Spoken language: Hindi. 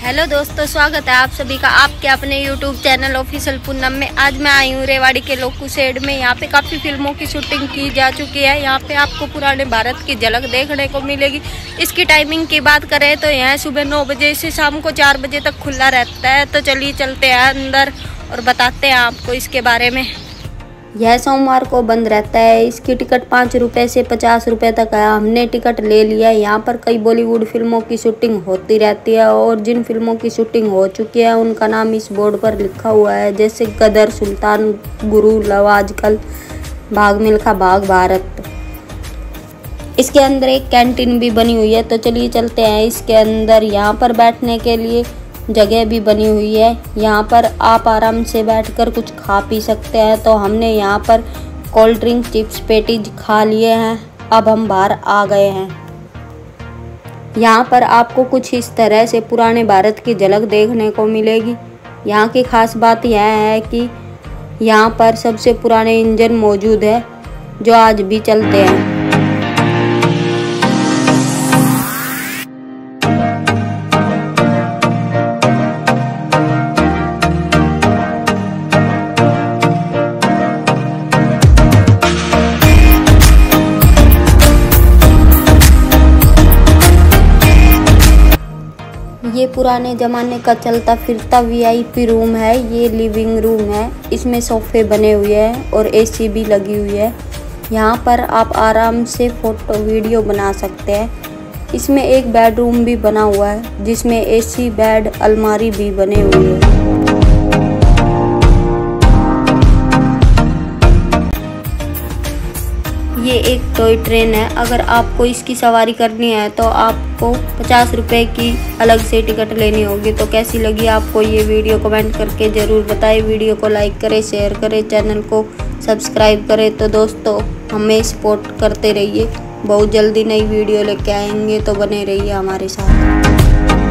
हेलो दोस्तों, स्वागत है आप सभी का आपके अपने YouTube चैनल ऑफिशियल पूनम में। आज मैं आई हूँ रेवाड़ी के लोकू शेड में। यहाँ पे काफ़ी फिल्मों की शूटिंग की जा चुकी है। यहाँ पे आपको पुराने भारत की झलक देखने को मिलेगी। इसकी टाइमिंग की बात करें तो यहाँ सुबह 9 बजे से शाम को 4 बजे तक खुला रहता है। तो चलिए चलते हैं अंदर और बताते हैं आपको इसके बारे में। यह सोमवार को बंद रहता है। इसकी टिकट 5 रुपये से 50 रुपये तक है। हमने टिकट ले लिया है। यहाँ पर कई बॉलीवुड फिल्मों की शूटिंग होती रहती है और जिन फिल्मों की शूटिंग हो चुकी है उनका नाम इस बोर्ड पर लिखा हुआ है, जैसे गदर, सुल्तान, गुरु, लव आजकल, भाग मिल्खा भाग, भारत। इसके अंदर एक कैंटीन भी बनी हुई है। तो चलिए चलते हैं इसके अंदर। यहाँ पर बैठने के लिए जगह भी बनी हुई है। यहाँ पर आप आराम से बैठकर कुछ खा पी सकते हैं। तो हमने यहाँ पर कोल्ड ड्रिंक, चिप्स, पेटीज खा लिए हैं। अब हम बाहर आ गए हैं। यहाँ पर आपको कुछ इस तरह से पुराने भारत की झलक देखने को मिलेगी। यहाँ की खास बात यह है कि यहाँ पर सबसे पुराने इंजन मौजूद है जो आज भी चलते हैं। ये पुराने ज़माने का चलता फिरता VIP रूम है। ये लिविंग रूम है। इसमें सोफे बने हुए हैं और AC भी लगी हुई है। यहाँ पर आप आराम से फ़ोटो वीडियो बना सकते हैं। इसमें एक बेडरूम भी बना हुआ है जिसमें AC, बेड, अलमारी भी बने हुए हैं। ये एक टॉय ट्रेन है। अगर आपको इसकी सवारी करनी है तो आपको 50 रुपये की अलग से टिकट लेनी होगी। तो कैसी लगी आपको ये वीडियो कमेंट करके ज़रूर बताएं। वीडियो को लाइक करें, शेयर करें, चैनल को सब्सक्राइब करें। तो दोस्तों हमें सपोर्ट करते रहिए। बहुत जल्दी नई वीडियो लेके आएंगे, तो बने रहिए हमारे साथ।